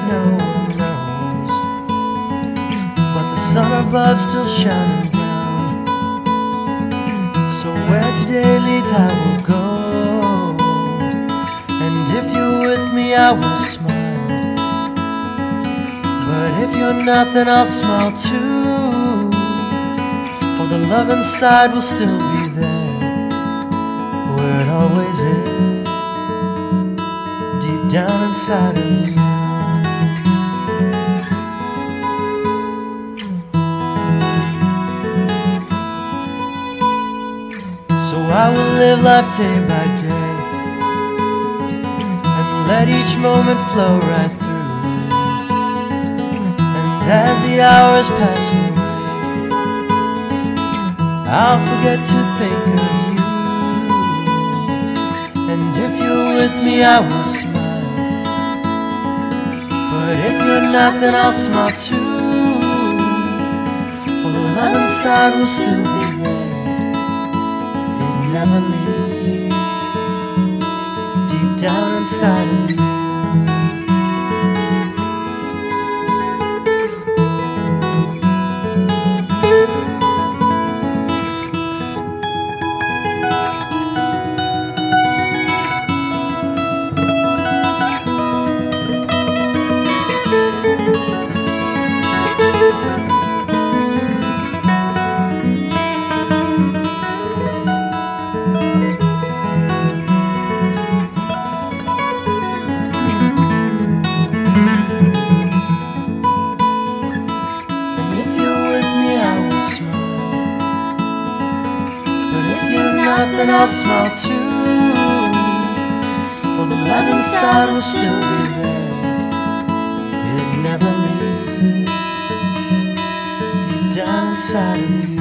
no one knows, but the sun above still shining down. So where today leads I will go, and if you're with me I will smile, but if you're not then I'll smile too, for the love inside will still be there, where it always is, deep down inside of you. So I will live life day by day, and let each moment flow right through, and as the hours pass away, I'll forget to think of you, and if you're with me I will smile, but if you're not then I'll smile too, for the love inside will still be there, it never leaves, deep down inside of you. Then I'll smile too, for the love inside will still be there, it never leaves, deep down inside of you.